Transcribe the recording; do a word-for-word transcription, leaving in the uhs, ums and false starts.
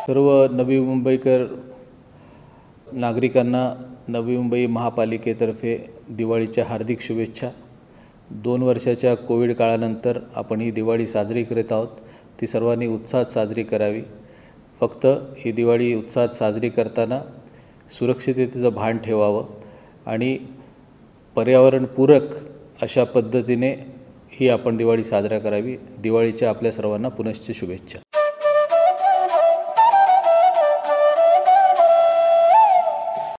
सर्व नवी मुंबईकर नागरिकांना नवी मुंबई महापालिकेतर्फे दिवाळीच्या हार्दिक शुभेच्छा। दोन वर्षाच्या कोविड काळानंतर आपण ही दिवाळी साजरी करत आहोत, ती सर्वांनी उत्साहात साजरी करावी। फक्त ही दिवाळी उत्साहात साजरी करताना सुरक्षिततेचं भान ठेवावं आणि पर्यावरणपूरक अशा पद्धतीने ही आपण दिवाळी साजरा करावी। दिवाळीच्या आपल्या सर्वांना पुनश्च शुभेच्छा।